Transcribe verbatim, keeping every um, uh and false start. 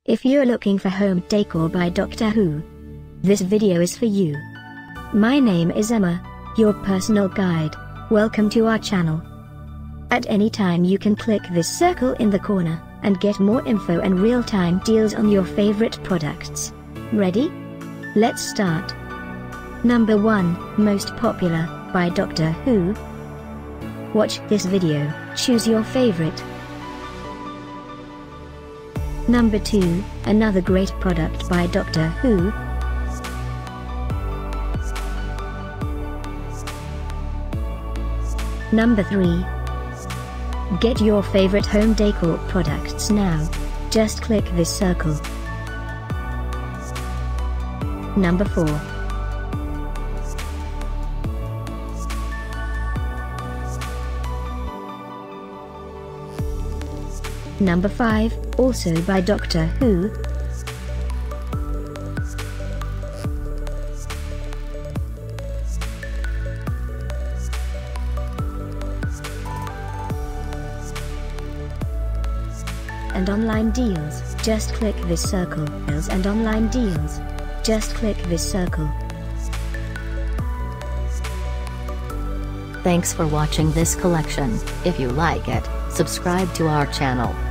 If you're looking for home decor by Doctor Who, this video is for you. My name is Emma, your personal guide. Welcome to our channel. At any time you can click this circle in the corner, and get more info and real-time deals on your favorite products. Ready? Let's start. Number one, Most Popular, by Doctor Who. Watch this video, choose your favorite. Number two, another great product by Doctor Who. Number three. Get your favorite home decor products now. Just click this circle. Number four. Number five, also by Doctor Who. And online deals, just click this circle. Deals and online deals, just click this circle. Thanks for watching this collection. If you like it, subscribe to our channel.